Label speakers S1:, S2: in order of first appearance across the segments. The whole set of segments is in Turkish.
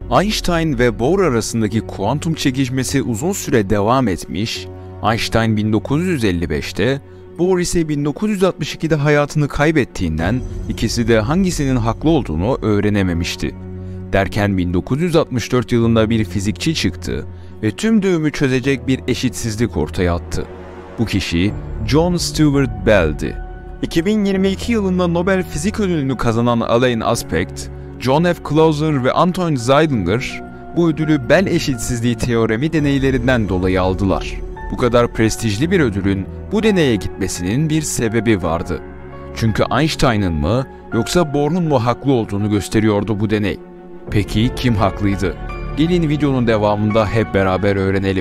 S1: Einstein ve Bohr arasındaki kuantum çekişmesi uzun süre devam etmiş, Einstein 1955'te, Bohr ise 1962'de hayatını kaybettiğinden ikisi de hangisinin haklı olduğunu öğrenememişti. Derken 1964 yılında bir fizikçi çıktı ve tüm düğümü çözecek bir eşitsizlik ortaya attı. Bu kişi John Stuart Bell'di. 2022 yılında Nobel Fizik Ödülünü kazanan Alain Aspect, John F. Clauser ve Anton Zeilinger bu ödülü Bell eşitsizliği teoremi deneylerinden dolayı aldılar. Bu kadar prestijli bir ödülün bu deneye gitmesinin bir sebebi vardı. Çünkü Einstein'ın mı yoksa Bohr'un mu haklı olduğunu gösteriyordu bu deney. Peki kim haklıydı? Gelin videonun devamında hep beraber öğrenelim.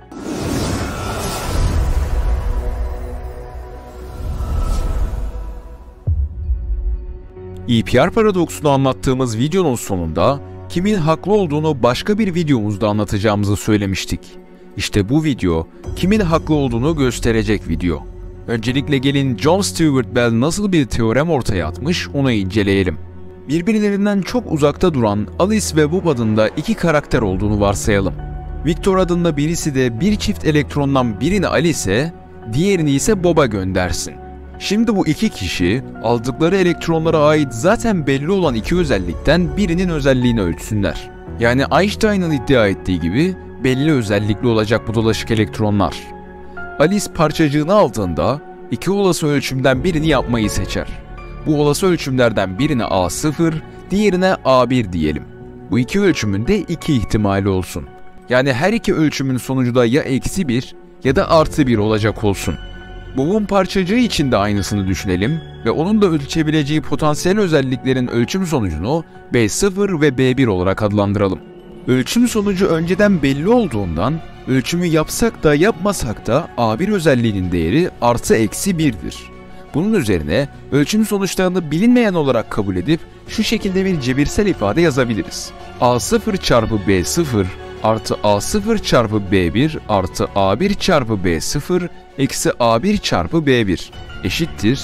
S1: EPR paradoksunu anlattığımız videonun sonunda kimin haklı olduğunu başka bir videomuzda anlatacağımızı söylemiştik. İşte bu video kimin haklı olduğunu gösterecek video. Öncelikle gelin John Stuart Bell nasıl bir teorem ortaya atmış onu inceleyelim. Birbirlerinden çok uzakta duran Alice ve Bob adında iki karakter olduğunu varsayalım. Victor adında birisi de bir çift elektrondan birini Alice'e, diğerini ise Bob'a göndersin. Şimdi bu iki kişi aldıkları elektronlara ait zaten belli olan iki özellikten birinin özelliğini ölçsünler. Yani Einstein'ın iddia ettiği gibi belli özellikli olacak bu dolaşık elektronlar. Alice parçacığını aldığında iki olası ölçümden birini yapmayı seçer. Bu olası ölçümlerden birine A0, diğerine A1 diyelim. Bu iki ölçümün de iki ihtimali olsun. Yani her iki ölçümün sonucu da ya -1 ya da +1 olacak olsun. Bob'un parçacığı için de aynısını düşünelim ve onun da ölçebileceği potansiyel özelliklerin ölçüm sonucunu B0 ve B1 olarak adlandıralım. Ölçüm sonucu önceden belli olduğundan ölçümü yapsak da yapmasak da A1 özelliğinin değeri +(-1'dir. Bunun üzerine ölçüm sonuçlarını bilinmeyen olarak kabul edip şu şekilde bir cebirsel ifade yazabiliriz. A0 çarpı B0 artı A0 çarpı B1 artı A1 çarpı B0 eksi A1 çarpı B1 eşittir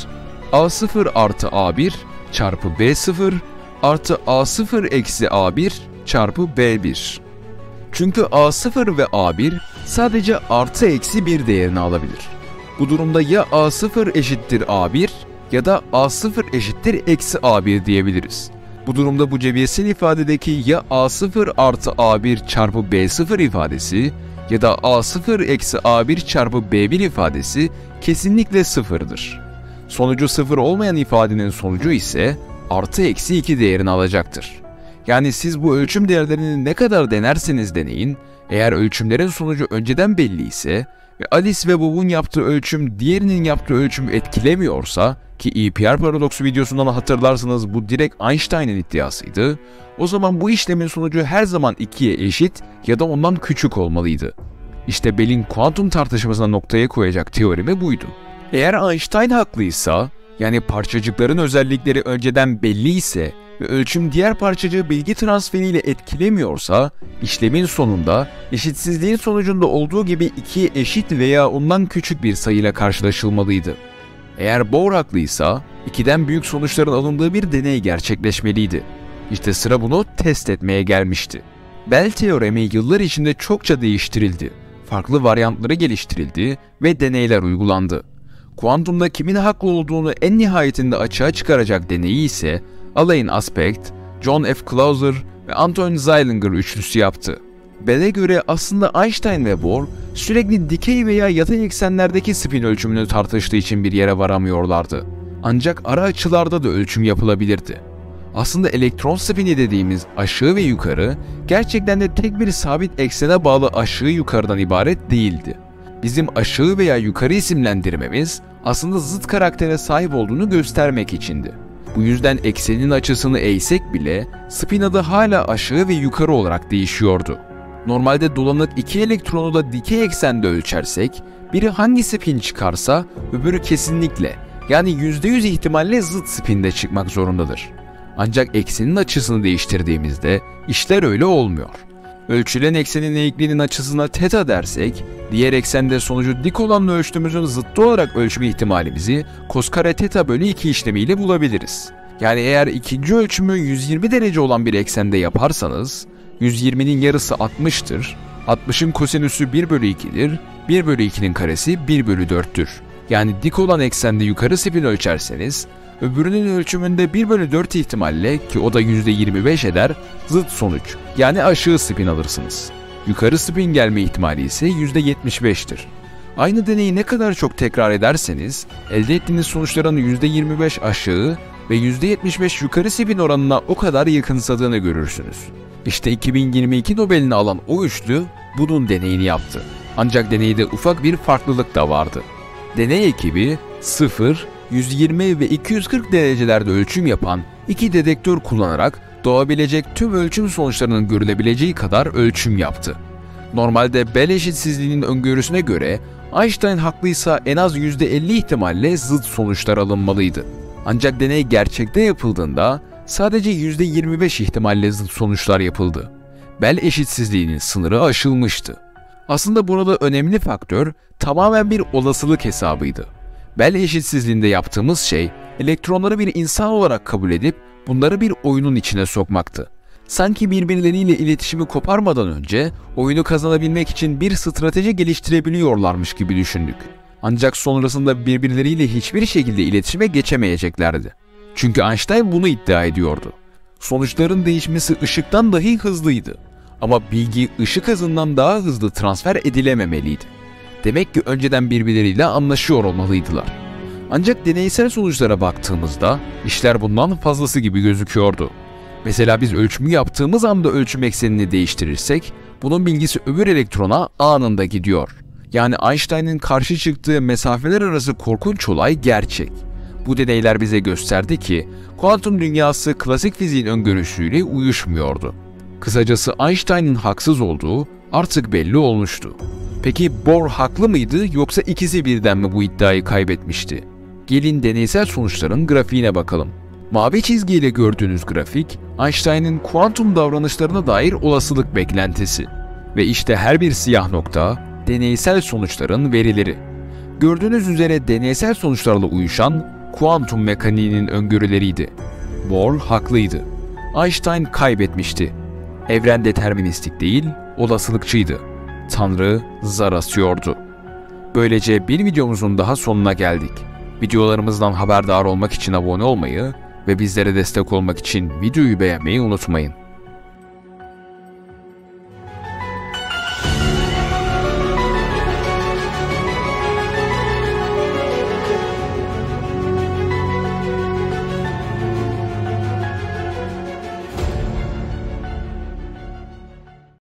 S1: A0 artı A1 çarpı B0 artı A0 eksi A1 çarpı B1. Çünkü A0 ve A1 sadece +(-1 değerini alabilir. Bu durumda ya A0 eşittir A1 ya da A0 eşittir -(-A1 diyebiliriz. Bu durumda bu cebirsel ifadedeki ya A0 artı A1 çarpı B0 ifadesi ya da A0 eksi A1 çarpı B1 ifadesi kesinlikle sıfırdır. Sonucu sıfır olmayan ifadenin sonucu ise +(-2 değerini alacaktır. Yani siz bu ölçüm değerlerini ne kadar denerseniz deneyin, eğer ölçümlerin sonucu önceden belli ise ve Alice ve Bob'un yaptığı ölçüm diğerinin yaptığı ölçümü etkilemiyorsa, ki EPR paradoksu videosundan hatırlarsınız bu direkt Einstein'ın iddiasıydı, o zaman bu işlemin sonucu her zaman 2'ye eşit ya da ondan küçük olmalıydı. İşte Bell'in kuantum tartışmasına noktaya koyacak teoremi buydu. Eğer Einstein haklıysa, yani parçacıkların özellikleri önceden belli ise ve ölçüm diğer parçacığı bilgi transferiyle etkilemiyorsa, işlemin sonunda eşitsizliğin sonucunda olduğu gibi 2'ye eşit veya ondan küçük bir sayıyla karşılaşılmalıydı. Eğer Bohr haklıysa, 2'den büyük sonuçların alındığı bir deney gerçekleşmeliydi. İşte sıra bunu test etmeye gelmişti. Bell teoremi yıllar içinde çokça değiştirildi, farklı varyantları geliştirildi ve deneyler uygulandı. Kuantumda kimin haklı olduğunu en nihayetinde açığa çıkaracak deneyi ise Alain Aspect, John F. Clauser ve Anton Zeilinger üçlüsü yaptı. Bell'e göre aslında Einstein ve Bohr sürekli dikey veya yatay eksenlerdeki spin ölçümünü tartıştığı için bir yere varamıyorlardı. Ancak ara açılarda da ölçüm yapılabilirdi. Aslında elektron spini dediğimiz aşağı ve yukarı gerçekten de tek bir sabit eksene bağlı aşağı yukarıdan ibaret değildi. Bizim aşağı veya yukarı isimlendirmemiz aslında zıt karaktere sahip olduğunu göstermek içindi. Bu yüzden eksenin açısını eğsek bile spin adı hala aşağı ve yukarı olarak değişiyordu. Normalde dolanık iki elektronu da dikey eksende ölçersek, biri hangi spin çıkarsa öbürü kesinlikle, yani %100 ihtimalle zıt spinde çıkmak zorundadır. Ancak eksenin açısını değiştirdiğimizde işler öyle olmuyor. Ölçülen eksenin eğikliğinin açısına θ dersek, diğer eksende sonucu dik olanla ölçtüğümüzün zıttı olarak ölçme ihtimalimizi cos kare θ bölü 2 işlemiyle bulabiliriz. Yani eğer ikinci ölçümü 120 derece olan bir eksende yaparsanız, 120'nin yarısı 60'tır. 60'ın kosinüsü 1 bölü 2'dir. 1 bölü 2'nin karesi 1 bölü 4'tür. Yani dik olan eksende yukarı spin ölçerseniz, öbürünün ölçümünde 1 bölü 4 ihtimalle, ki o da %25 eder, zıt sonuç yani aşağı spin alırsınız. Yukarı spin gelme ihtimali ise %75'tir. Aynı deneyi ne kadar çok tekrar ederseniz, elde ettiğiniz sonuçların %25 aşağı ve %75 yukarı spin oranına o kadar yakınsadığını görürsünüz. İşte 2022 Nobel'ini alan o üçlü bunun deneyini yaptı. Ancak deneyde ufak bir farklılık da vardı. Deney ekibi 0, 120 ve 240 derecelerde ölçüm yapan iki dedektör kullanarak doğabilecek tüm ölçüm sonuçlarının görülebileceği kadar ölçüm yaptı. Normalde Bell eşitsizliğinin öngörüsüne göre Einstein haklıysa en az %50 ihtimalle zıt sonuçlar alınmalıydı. Ancak deney gerçekte yapıldığında sadece %25 ihtimalle zıt sonuçlar yapıldı. Bell eşitsizliğinin sınırı aşılmıştı. Aslında burada önemli faktör tamamen bir olasılık hesabıydı. Bell eşitsizliğinde yaptığımız şey, elektronları bir insan olarak kabul edip bunları bir oyunun içine sokmaktı. Sanki birbirleriyle iletişimi koparmadan önce oyunu kazanabilmek için bir strateji geliştirebiliyorlarmış gibi düşündük. Ancak sonrasında birbirleriyle hiçbir şekilde iletişime geçemeyeceklerdi. Çünkü Einstein bunu iddia ediyordu. Sonuçların değişmesi ışıktan dahi hızlıydı. Ama bilgi ışık hızından daha hızlı transfer edilememeliydi. Demek ki önceden birbirleriyle anlaşıyor olmalıydılar. Ancak deneysel sonuçlara baktığımızda işler bundan fazlası gibi gözüküyordu. Mesela biz ölçümü yaptığımız anda ölçüm eksenini değiştirirsek, bunun bilgisi öbür elektrona anında gidiyor. Yani Einstein'ın karşı çıktığı mesafeler arası korkunç olay gerçek. Bu deneyler bize gösterdi ki, kuantum dünyası klasik fiziğin öngörüsüyle uyuşmuyordu. Kısacası Einstein'ın haksız olduğu artık belli olmuştu. Peki Bohr haklı mıydı yoksa ikisi birden mi bu iddiayı kaybetmişti? Gelin deneysel sonuçların grafiğine bakalım. Mavi çizgiyle gördüğünüz grafik, Einstein'ın kuantum davranışlarına dair olasılık beklentisi. Ve işte her bir siyah nokta, deneysel sonuçların verileri. Gördüğünüz üzere deneysel sonuçlarla uyuşan kuantum mekaniğinin öngörüleriydi. Bohr haklıydı. Einstein kaybetmişti. Evren deterministik değil, olasılıkçıydı. Tanrı zar asıyordu. Böylece bir videomuzun daha sonuna geldik. Videolarımızdan haberdar olmak için abone olmayı ve bizlere destek olmak için videoyu beğenmeyi unutmayın.